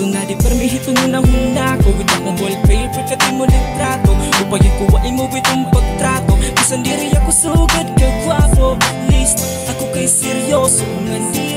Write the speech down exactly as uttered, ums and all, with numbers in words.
Ito na di permihito nyo na huna ko. Ito akong wallpaper ka di mo litrato. Upayin ko wain mo itong pagtrato. Bisan diri ako sugad ka gwapo. List ako kay seryoso nga di